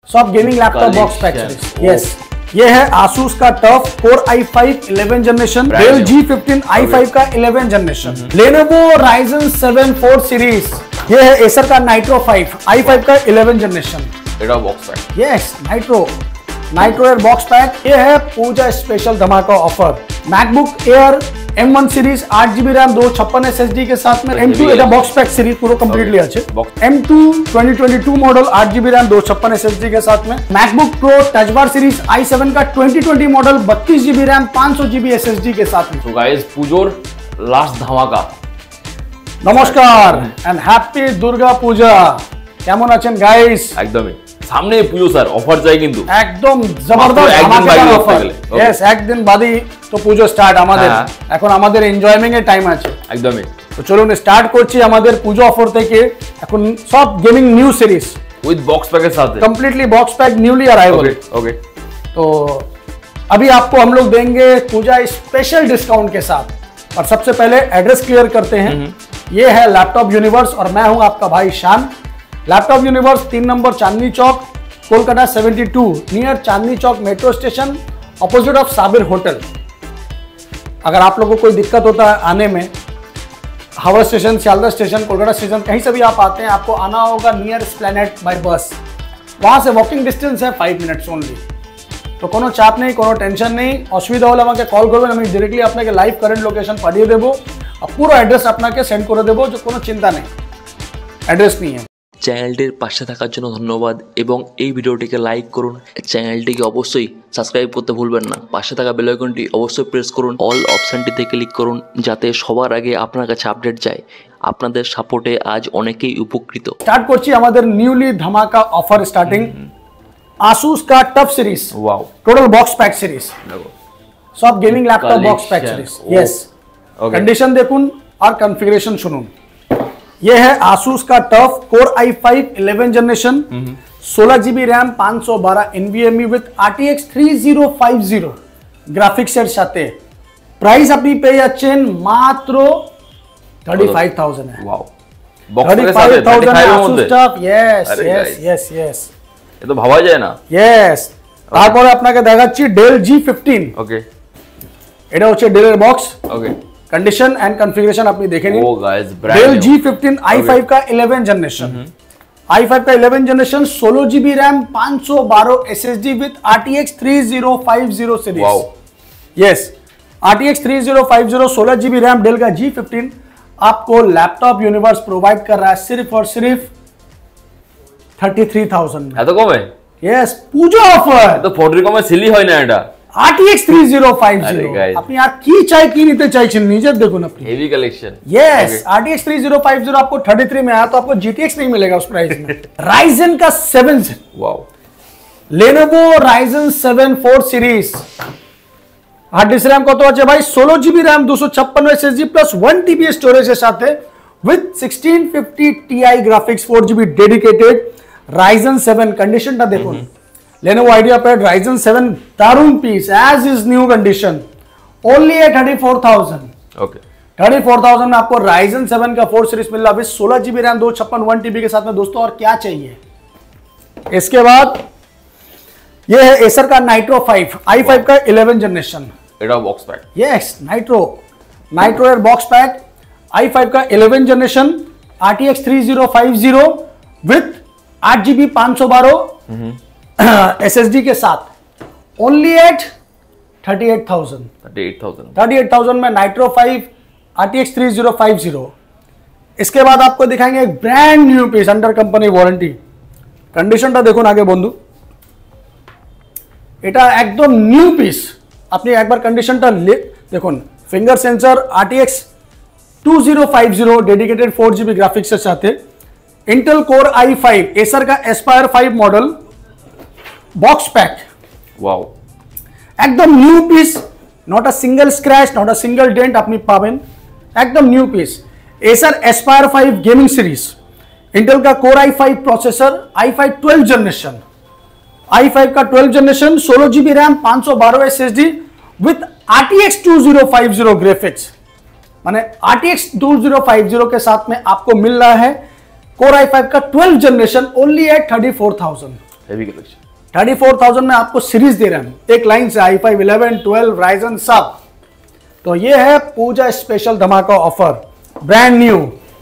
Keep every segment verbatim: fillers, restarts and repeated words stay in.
सब gaming laptop box pack series. Yes, ये है Asus का TUF Core i five eleven generation, Dell G fifteen i five का eleven generation, Lenovo Ryzen seven four series, ये है Acer का Nitro five i five का eleven generation. एडा box pack. Yes, Nitro Nitro Air box pack. ये है Puja special धमाका offer. MacBook Air M one series आठ जीबी रैम दो छप्पन एसएसडी के साथ में एम टू एटा बॉक्स पैक सीरीज पूरा कंप्लीटली আছে। M two twenty twenty two model आठ जीबी रैम दो छप्पन एसएसडी के साथ में। MacBook Pro touch bar series आई सेवन का ट्वेंटी ट्वेंटी मॉडल बत्तीस जीबी रैम पाँच सौ जीबी एसएसडी के साथ में। तो गाइस पुजोर लास्ट धमाका। नमस्कार एंड हैप्पी दुर्गा पूजा। কেমন আছেন গাইস? একদমই সামনে পুজো স্যার, অফার চাই কিন্তু একদম জবরদস্ত ধমাকেদার অফার। यस, একদিন বাদই তো পুজো স্টার্ট আমাদের। এখন আমাদের এনজয়মেন্ট এর টাইম আছে একদমই। তো চলুন স্টার্ট করছি আমাদের পুজো অফার থেকে। এখন সব gaming new series with box pack के साथ, completely box pack newly arrival. Okay, तो अभी आपको हम लोग देंगे पूजा स्पेशल डिस्काउंट के साथ। और सबसे पहले एड्रेस क्लियर करते हैं। ये है लैपटॉप यूनिवर्स और मैं हूं आपका भाई शान। लैपटॉप यूनिवर्स तीन नंबर Chandni Chowk, Kolkata seventy two, near Chandni Chowk metro station, opposite of Sabir hotel. अगर आप लोगों को कोई दिक्कत होता है आने में, Howrah station, Sealdah station, Kolkata station, कहीं से भी आप आते हैं, आपको आना होगा नियर एस्प्लेनेड बाय बस। वहां से वॉकिंग डिस्टेंस है फाइव मिनट्स ओनली। तो कोनो चाप नहीं, कोनो टेंशन नहीं। असुविधा होले আমাকে কল করবেন, আমি डायरेक्टली আপনাকে লাইভ কারেন্ট লোকেশন পাঠিয়ে দেব আর পুরো অ্যাড্রেস আপনাকে সেন্ড করে দেব। যে কোনো চিন্তা নেই, অ্যাড্রেস নিয়ে। চ্যানেলটির পাশে থাকার জন্য ধন্যবাদ এবং এই ভিডিওটিকে লাইক করুন। চ্যানেলটিকে অবশ্যই সাবস্ক্রাইব করতে ভুলবেন না। পাশে থাকা বেল আইকনটি অবশ্যই প্রেস করুন। অল অপশনটিতে ক্লিক করুন যাতে সবার আগে আপনার কাছে আপডেট যায়। আপনাদের সাপোর্টে আজ অনেকেই উপকৃত। স্টার্ট করছি আমাদের নিউলি ধামাকা অফার স্টার্টিং Asus का TUF series. Wow, total box pack series, सब gaming laptop box pack series. Yes, condition देखुन और कॉन्फ़िगरेशन सुनुन। ये है Asus का TUF Core i five eleven generation, सोलह जीबी रैम पाँच सौ बारह NVMe with RTX three thousand fifty graphics এর সাথে। প্রাইস আপনি পেয়ে যাচ্ছেন মাত্র থার্টি ফাইভ থাউজেন্ড এ। ওয়াও, বক্স এর সাথে থার্টি ফাইভ এর মধ্যে। यस यस यस यस, এ তো ভাবা যায় না। यस, তারপরে আপনাকে দেখাচ্ছি Dell জি ফিফটিন। ওকে, এটা হচ্ছে Dell এর box. Okay, condition and configuration अपनी देखें। Oh guys, brand Dell G fifteen i five का इलेवन जनरेशन, आई फाइव का इलेवन जनरेशन, सोलह जीबी रैम पाँच सौ बारह SSD with RTX three thousand fifty series. Wow, yes, RTX three thousand fifty, सोलह GB RAM Dell का G fifteen आपको laptop universe provide कर रहा है सिर्फ और सिर्फ थर्टी थ्री थाउजेंड में। এত কমে? Yes, Puja offer. তো ফোর্টি কমে সিলি হয় না এটা। আরটিএক্স থ্রি থাউজেন্ড ফিফটি আপনি আর কি চাই কি নিতে চাইছেন নিজে দেখুন আপনি। Heavy collection. Yes, RTX three thousand fifty आपको थर्टी थ्री में आया तो आपको जीटीएक्स नहीं मिलेगा उस प्राइस में। Ryzen का seven, wow, Lenovo Ryzen seven four series. Hard disk RAM কত আছে ভাই? ষোলো জিবি रैम दो सौ छप्पन SSD plus one TB storage के साथ with sixteen fifty TI graphics four GB dedicated Ryzen seven. Condition टा देखो, Lenovo IdeaPad Ryzen सेवन दारुण piece as is new condition, only at thirty four thousand. Okay, thirty four thousand में आपको Ryzen seven का four series मिल रहा है सोलह GB RAM दो छप्पन वन टीबी के साथ में। दोस्तों और क्या चाहिए? इसके बाद ये है Acer का Nitro फाइव आई फाइव का इलेवन जनरेशन। एडा box pack. Yes, Nitro Nitro Air box pack i five का eleven generation, RTX three thousand fifty with आठ जीबी पाँच सौ बारह एसएसडी के साथ, only at thirty eight thousand. Thirty eight thousand thirty eight thousand में Nitro five RTX three thousand fifty. इसके बाद आपको दिखाएंगे एक brand new piece under company warranty. कंडीशनটা দেখুন আগে বন্ধু, এটা একদম নিউ পিস। আপনি একবার কন্ডিশনটা দেখুন। Finger sensor RTX two thousand fifty dedicated four GB graphics के साथ, Intel Core i five, Acer का Aspire five model, box pack. Wow, एकदम new piece, not a single scratch, not a single dent अपनी पावेन, एकदम new piece. Acer Aspire five gaming series, Intel का Core i five processor, i five twelve generation, i five का twelve generation, सोलह GB RAM पाँच सौ बारह SSD with RTX two thousand fifty graphics. माने आरटीएक्स टू थाउजेंड फिफ्टी के साथ में आपको मिल रहा है कोर आई फाइव का twelve generation, only at thirty four thousand. Heavy collection. Thirty four thousand में आपको सीरीज दे रहे हैं एक लाइन से, i five, eleven, twelve, Ryzen सब। तो ये है पूजा स्पेशल धमाका ऑफर, ब्रांड न्यू।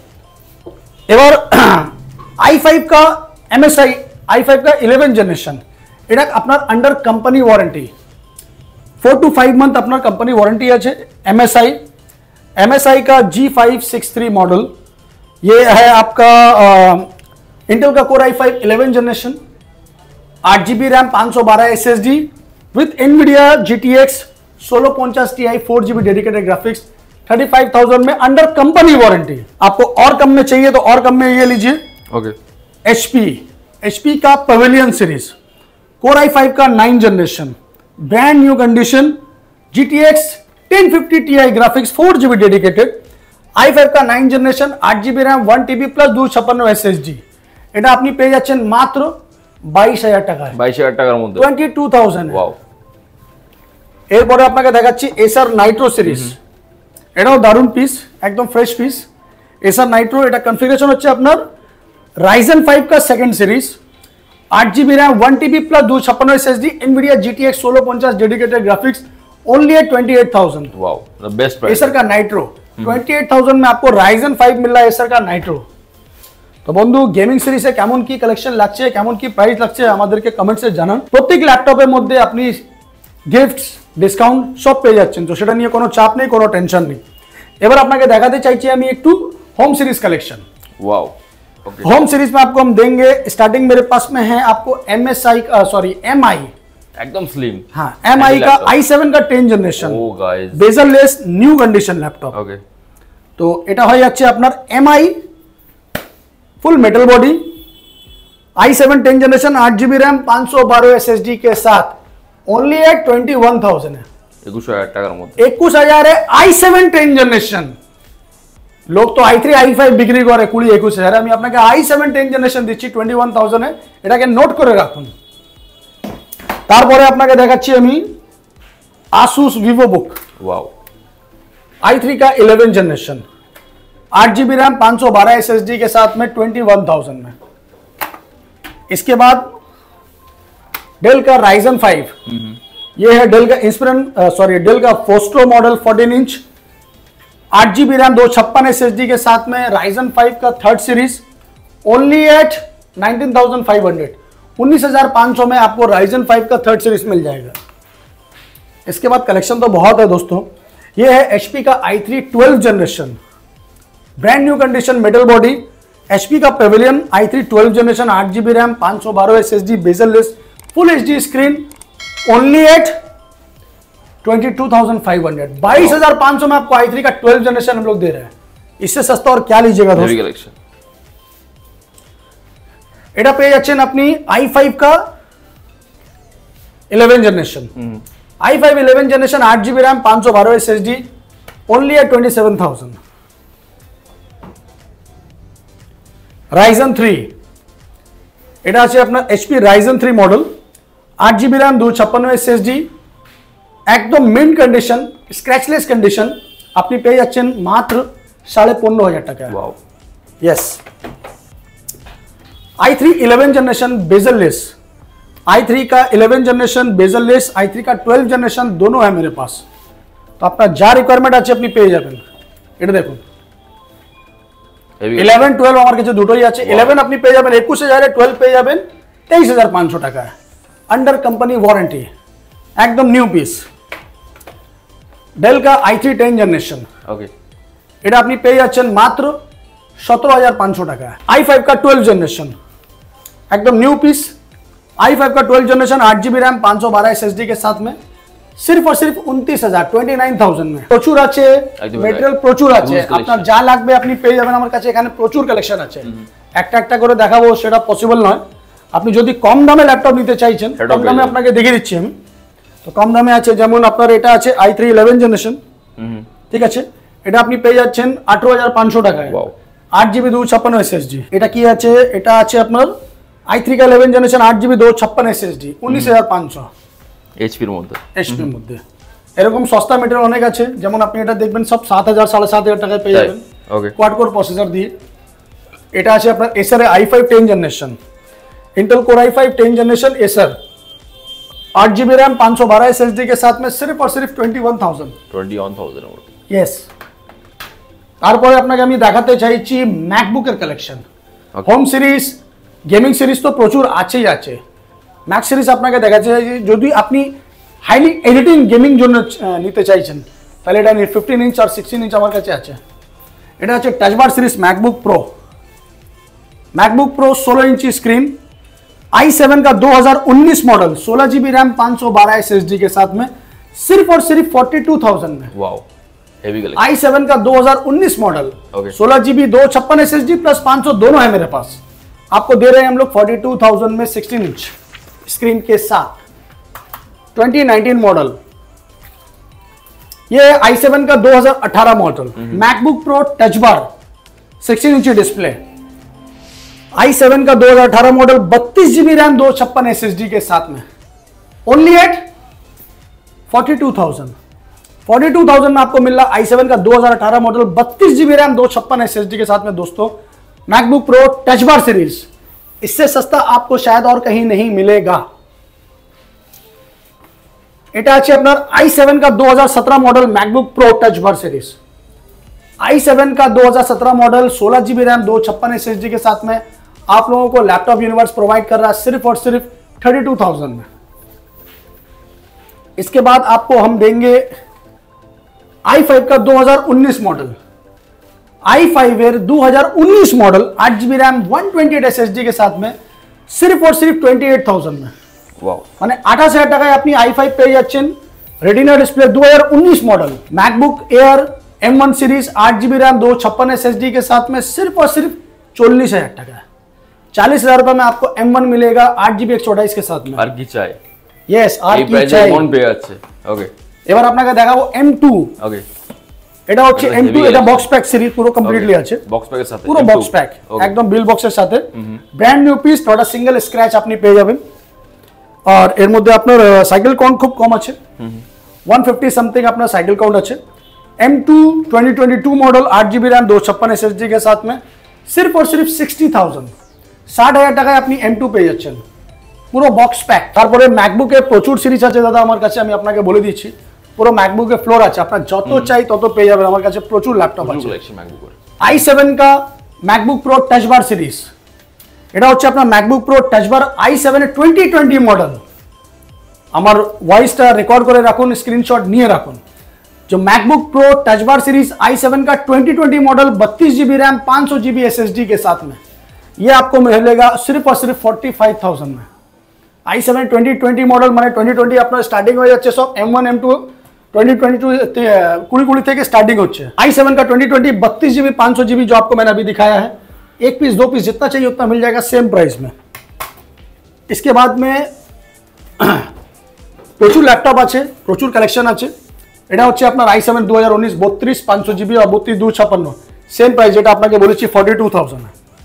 এবার आई फाइव का एमएसआई आई फाइव का इलेवन जनरेशन, এটা আপনার under company warranty four two five month अपना कंपनी वारंटी है। एमएसआई एमएसआई का G five six three model, ये है आपका इंटेल का Core i five eleven generation, आठ जीबी रैम, पाँच सौ बारह S S D with Nvidia G T X सोलह पचास T I, four GB dedicated graphics, thirty five thousand में अंडर कंपनी वारंटी। आपको और कम में चाहिए तो और कम में ये लीजिए। ओके। एचपी एचपी का Pavilion series, Core i five का nine generation, brand new condition, G T X ten fifty T I graphics, four GB dedicated, i five का नाइन जनरेशन, आठ GB RAM, one TB plus दो छप्पन S S D. এটা আপনি পেয়ে যাচ্ছেন মাত্র বাইশ হাজার টাকায়, বাইশ হাজার টাকার মধ্যে, টোয়েন্টি টু থাউজেন্ড। ওয়াও। এরপরে আপনাকে দেখাচ্ছি এসার নাইট্রো সিরিজ, এটাও দারুণ পিস, একদম ফ্রেশ পিস। এসার নাইট্রো, এটা কনফিগারেশন হচ্ছে আপনার রাইজেন ফাইভ का সেকেন্ড সিরিজ, आठ GB RAM, one TB plus दो छप्पन S S D, Nvidia G T X सोलह पचास dedicated graphics, only at twenty eight thousand. Wow, the best price. Acer का नाइट्रो ट्वेंटी एट थाउजेंड में आपको Ryzen five मिल रहा है, एसर का नाइट्रो। তো বন্ধু গেমিং সিরিজে কেমন কি কালেকশন লাগছে, কেমন কি প্রাইস লাগছে আমাদেরকে কমেন্টসে জানান। প্রত্যেক ল্যাপটপের মধ্যে আপনি গিফটস, ডিসকাউন্ট সব পেয়ে যাচ্ছেন, তো সেটা নিয়ে কোনো চাপ নেই, কোনো টেনশন নেই। এবার আপনাকে দেখাতে চাইছি আমি একটু home series collection. Wow. Home series में आपको हम देंगे, स्टार्टिंग मेरे पास में है आपको एमएसआई सॉरी एमआई, एकदम स्लिम। हाँ, एमआई का आई सेवन का ten generation, oh guys, bezel less new condition laptop. Okay. তো এটা হয়ে যাচ্ছে আপনার MI full metal body, i seven ten generation, आठ जीबी रैम, पाँच सौ बारह एस एस डी के साथ, only at twenty one thousand है, একুশ হাজার টাকার মধ্যে, একুশ হাজার है। आई सेवन टेन जनरेशन, লোক তো आई थ्री आई फाइव বিক্রি করে কুড়ি একুশ হাজার, আমি আপনাকে आई सेवन टेन जनरेशन দিচ্ছি টোয়েন্টি ওয়ান থাউজেন্ড এ, এটাকে নোট করে রাখুন। তারপরে আপনাকে দেখাচ্ছি আমি Asus VivoBook, wow, i three का इलेवन जनरेशन, आठ जीबी रैम, पाँच सौ बारह एस एस डी के साथ में ट्वेंटी वन थाउजेंड में। इसके बाद डेल का राइजन फाइव, ये है डेल का इंस्पिरन सॉरी डेल का फोस्ट्रो मॉडल फोर्टीन इंच, आठ जीबी रैम, दो छप्पन एस एस डी के साथ में, राइजन फाइव का third series, only at nineteen thousand five hundred, उन्नीस हजार पाँच सौ में आपको राइजन फाइव का थर्ड सीरीज मिल जाएगा। इसके बाद कलेक्शन तो बहुत है दोस्तों। ये है एचपी का i three twelve generation, brand new condition, metal body, HP का Pavilion, i three twelve generation, आठ जीबी रैम, पाँच सौ बारह S S D, bezel less, full H D screen, only at twenty two thousand five hundred, बाईस हजार पाँच सौ में आपको आई थ्री का ट्वेल्व जनरेशन हम लोग दे रहे हैं। इससे सस्ता और क्या लीजिएगा दोस्तों। कलेक्शन এটা পেয়ে যাচ্ছেন আপনি आई फाइव का eleven generation, i five eleven generation, आठ जीबी रैम, पाँच सौ बारह S S D, only at twenty seven thousand. Ryzen three, এটা আছে আপনার এইচপি রাইজেন থ্রি মডেল, আট জিবি র্যাম, দু ছাপ্পান্ন এস এস ডি, একদম মিন্ট কন্ডিশন, স্ক্র্যাচলেস কন্ডিশন, আপনি পেয়ে যাচ্ছেন মাত্র সাড়ে পনেরো হাজার টাকা। Wow, yes. I three eleven generation bezel less, i three का eleven generation bezel less, i three का ट्वेल्व जनरेशन दोनों है मेरे पास, तो আপনার যা রিকোয়ারমেন্ট আছে আপনি পেয়ে যাবেন। এটা দেখুন ইলেভেন টুয়েলভ আমার কাছে দুটোই আছে। ইলেভেন আপনি পেয়ে যাবেন একুশ হাজারে, টুয়েলভ পেয়ে যাবেন তেইশ হাজার পাঁচশো টাকায়, अंडर कंपनी वारंटी, एकदम न्यू पीस। डेल का i three ten generation, okay, এটা আপনি পেয়ে যাচ্ছেন মাত্র সতেরো হাজার পাঁচশো টাকায়। आई फाइव का ट्वेल्व जनरेशन, एकदम न्यू पीस, आई फाइव का ट्वेल्व जनरेशन, आठ जीबी रैम, पाँच सौ बारह एस एस डी के साथ में, सिर्फ और सिर्फ उनतीस हजार টোয়েন্টি নাইন থাউজেন্ড में। প্রচুর আছে মেটেরিয়াল, প্রচুর আছে, আপনার যা লাগবে আপনি পেয়ে যাবেন আমার কাছে। এখানে প্রচুর কালেকশন আছে, একটা একটা করে দেখাবো সেটা পসিবল নয়। আপনি যদি কম দামে ল্যাপটপ নিতে চাইছেন, কম দামে আপনাকে দেখিয়ে দিচ্ছি আমি। তো কম দামে আছে, যেমন আপনার এটা আছে आई थ्री इलेवन জেনারেশন, ঠিক আছে, এটা আপনি পেয়ে যাচ্ছেন আঠারো হাজার পাঁচশো টাকায়, আট জিবি দু ছাপ্পান্ন এস এস ডি। এটা কি আছে, এটা আছে আপনার आई थ्री का इलेवन জেনারেশন, আট জিবি দু ছাপ্পান্ন এস এস ডি, উনিশ হাজার পাঁচশো এইচপির মধ্যে। এইচপির মধ্যে এরকম সস্তা মেটেরিয়াল অনেক আছে, যেমন আপনি এটা দেখবেন সব সাত হাজার সাড়ে সাত হাজার টাকায় পেয়ে যাবেন, কোয়াড কোর প্রসেসর দিয়ে। এটা আছে আপনার Acer i five ten generation, Intel Core i five ten generation Acer, आठ जीबी रैम पाँच सौ बारह एसएसडी के साथ में सिर्फ और सिर्फ twenty one thousand twenty one thousand yes. তারপরে আপনাকে আমি দেখাতে চাইছি ম্যাকবুকের collection. Home series gaming series তো প্রচুর আছেই আছে, ম্যাক সিরিজ আপনাকে দেখাতে চাইছি যদি আপনি হাইলি এডিটিং গেমিং জন্য নিতে চাইছেন তাহলে এটা ফিফটিন ইঞ্চ আর সিক্সটিন ইঞ্চ আমার কাছে আছে। এটা হচ্ছে touch bar series MacBook Pro, MacBook Pro सोलह इंची स्क्रीन, आई सेवन का दो हज़ार उन्नीस मॉडल, सोलह जीबी रैम पाँच सौ बारह एसएसडी के साथ में सिर्फ और सिर्फ बयालीस हज़ार में। Wow heavy collection. I seven का दो हज़ार उन्नीस मॉडल, सोलह जीबी दो छप्पन एसएसडी प्लस पाँच सौ दोनों है मेरे पास, आपको दे रहे हैं हम लोग बयालीस हज़ार में सिक्सटीन इंच स्क्रीन के साथ। ट्वेंटी नाइनटीन मॉडल, ये आई सेवन का दो हज़ार अठारह model, MacBook pro touch bar sixteen इंची डिस्प्ले, आई सेवन का दो हज़ार अठारह मॉडल, बत्तीस जीबी रैम दो छप्पन एसएसडी के साथ में, ओनली एट बयालीस हज़ार। बयालीस हज़ार में आपको मिल रहा आई सेवन का दो हज़ार अठारह मॉडल, बत्तीस जीबी रैम दो छप्पन एसएसडी के साथ में दोस्तों MacBook pro touch bar series. इससे सस्ता आपको शायद और कहीं नहीं मिलेगा। এটা আছে আপনার आई सेवन का दो हज़ार सत्रह model MacBook pro touch bar series, आई सेवन का दो हज़ार सत्रह मॉडल, सोलह जीबी रैम दो छप्पन एसएसडी के साथ में आप लोगों को लैपटॉप यूनिवर्स प्रोवाइड कर रहा है सिर्फ और सिर्फ बत्तीस हज़ार में। इसके बाद आपको हम देंगे आई फाइव का दो हज़ार उन्नीस मॉडल, आई फाइव एयर दो हज़ार उन्नीस मॉडल, आठ GB RAM one twenty eight SSD के साथ में सिर्फ और सिर्फ अट्ठाईस हज़ार में। वाओ মানে আঠাশ হাজার টাকায় আপনি आई फाइव পেয়ে যাচ্ছেন, রেটিনা ডিসপ্লে दो हज़ार उन्नीस model, MacBook Air M one series आठ जीबी रैम दो छप्पन एसएसडी के साथ में सिर्फ और सिर्फ चौलीस हजार টাকা। चालीस हजार रुपए में आपको एम वन मिलेगा आठ जीबी एक सौ अट्ठाईस के साथ में। আর কি চাই? यस আর এই কি প্রাইসে চাই? মন পেয়ে যাচ্ছে। ওকে এবার আপনাকে দেখাবো এম টু। ওকে এটা হচ্ছে এম টু, এটা বক্স প্যাক সিরিজ পুরো কমপ্লিটলি আছে, বক্স প্যাকের সাথে পুরো বক্স প্যাক একদম বিল বক্সের সাথে, brand new piece, not a single scratch আপনি পেয়ে যাবেন। আর এর মধ্যে আপনার সাইকেল কাউন্ট খুব কম আছে, वन फिफ्टी समथिंग আপনার সাইকেল কাউন্ট আছে। M two twenty twenty two model, आठ जीबी रैम दो छप्पन एसएसडी के साथ में सिर्फ और सिर्फ सिक्सटी थाउजेंड, ষাট হাজার টাকায় আপনি এম টু পেয়ে যাচ্ছেন পুরো বক্স প্যাক। তারপরে ম্যাকবুকের প্রচুর সিরিজ আছে দাদা আমার কাছে, আমি আপনাকে বলে দিচ্ছি পুরো ম্যাকবুকের ফ্লোর আছে, আপনার যত চাই তত পেয়ে যাবেন আমার কাছে, প্রচুর ল্যাপটপ আছে। आई सेवन का MacBook pro touch bar series, এটা হচ্ছে আপনার MacBook pro touch bar I seven এর টোয়েন্টি টোয়েন্টি মডেল। আমার ভয়েসটা রেকর্ড করে রাখুন, স্ক্রিনশট নিয়ে রাখুন। जो MacBook pro touch bar series आई सेवन का ट्वेंटी ट्वेंटी मॉडल, बत्तीस जीबी रैम पाँच सौ जीबी एसएसडी के साथ में, ये आपको मिलेगा सिर्फ और सिर्फ पैंतालीस हज़ार में। I seven twenty twenty model माने ट्वेंटी ट्वेंटी আপনার স্টার্টিং হয়ে যাচ্ছে সব M one M two twenty twenty two कुड़ी कुड़ी থেকে स्टार्टिंग होচ্ছে। आई सेवन का ट्वेंटी ट्वेंटी बत्तीस जीबी पाँच सौ जीबी जो आपको मैंने अभी दिखाया है, एक पीस दो पीस जितना चाहिए उतना मिल जाएगा सेम प्राइस में। इसके बाद में প্রচুর ল্যাপটপ আছে, প্রচুর কালেকশন আছে। এটা হচ্ছে আপনার आई सेवन दो हज़ार उन्नीस বত্রিশ পাঁচ सौ জিবি আর বত্রিশ দুশো ছাপ্পান্ন, সেম প্রাইস যেটা আপনাকে বলেছি बयालीस हज़ार।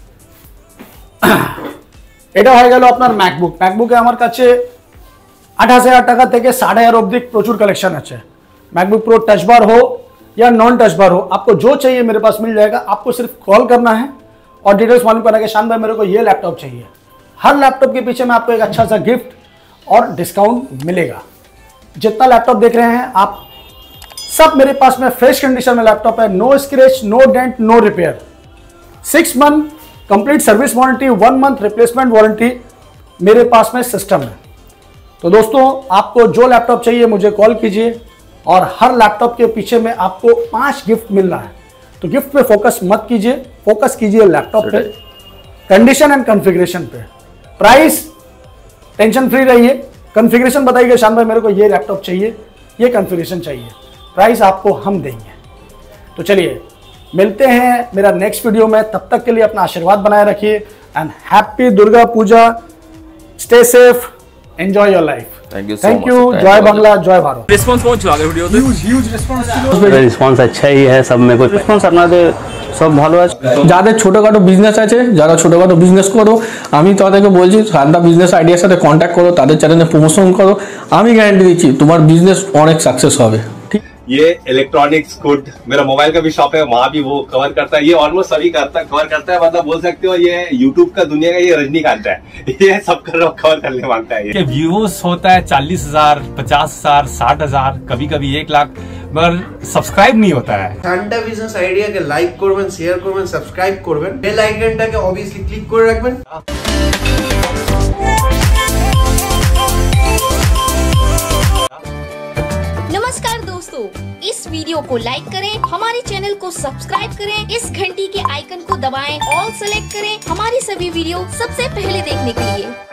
এটা হয়ে গেল আপনার ম্যাকবুক। ম্যাকবুকে আমার কাছে আঠাশ হাজার টাকা থেকে ষাট হাজার অবধি প্রচুর कलेक्शन আছে। मैकबुक प्रो टच बार हो या नॉन टच बार हो, आपको जो चाहिए मेरे पास मिल जाएगा। आपको सिर्फ कॉल करना है और डिटेल्स मालूम करना है कि शान भाई मेरे को ये लैपटॉप चाहिए। हर लैपटॉप के पीछे में आपको एक अच्छा सा गिफ्ट और डिस्काउंट मिलेगा। जितना लैपटॉप देख रहे हैं आप सब मेरे पास में फ्रेश कंडीशन में लैपटॉप है, no scratch, no dent, no repair, six month complete service warranty, one month replacement warranty मेरे पास में सिस्टम है। तो दोस्तों आपको जो लैपटॉप चाहिए मुझे कॉल कीजिए और हर लैपटॉप के पीछे में आपको पांच गिफ्ट मिल रहा है। तो गिफ्ट पे फोकस मत कीजिए, फोकस कीजिए लैपटॉप पे, कंडीशन एंड कॉन्फ़िगरेशन पे। प्राइस टेंशन फ्री रहिए, कॉन्फ़िगरेशन बताइए शान भाई मेरे को ये लैपटॉप चाहिए, ये कॉन्फ़िगरेशन चाहिए, प्राइस आपको हम देंगे। तो चलिए मिलते हैं मेरा नेक्स्ट वीडियो में, तब तक के लिए अपना आशीर्वाद बनाए रखिए and happy Durga Puja, stay safe, enjoy your life. Thank you thank you, जय बांग्ला, जय भारत। রেসপন্স পৌঁছ আগে ভিডিওতে হিউজ রেসপন্স ছিল, রেসপন্স আচ্ছাই হ্যাঁ, সব में कोई রেসপন্স আপনাদের সব ভালো আছে। যাদের ছোটোখাটো বিজনেস আছে, যারা ছোটোখাটো বিজনেস করো, আমি তাদেরকে বলছি শান্তা বিজনেস আইডিয়ার সাথে কন্ট্যাক্ট করো, তাদের চ্যানেলে প্রমোশন করো, আমি গ্যারান্টি দিচ্ছি তোমার বিজনেস অনেক সাকসেস হবে। ঠিক। ये इलेक्ट्रॉनिक्स गुड, मेरा मोबाइल का भी शॉप है, वहां भी वो कवर करता है। ये ऑलमोस्ट सभी करता कवर करता है, मतलब बोल सकते हो ये यूट्यूब का दुनिया का ये रजनीकांत है, ये सब कवर करने मांगता है। ये व्यूज होता है चालीस हजार, पचास हजार, साठ हजार, कभी कभी एक लाख, मगर सब्सक्राइब नहीं होता है। ঠান্ডা বিজনেস আইডিয়াকে লাইক করবেন, শেয়ার করবেন, সাবস্ক্রাইব করবেন, বেল আইকনটাকে অবভিয়াসলি ক্লিক করে রাখবেন। नमस्कार दोस्तों, इस वीडियो को लाइक करें, हमारे चैनल को सब्सक्राइब करें, इस घंटी के आइकन को दबाएं, ऑल सेलेक्ट करें हमारी सभी वीडियो सबसे पहले देखने के लिए।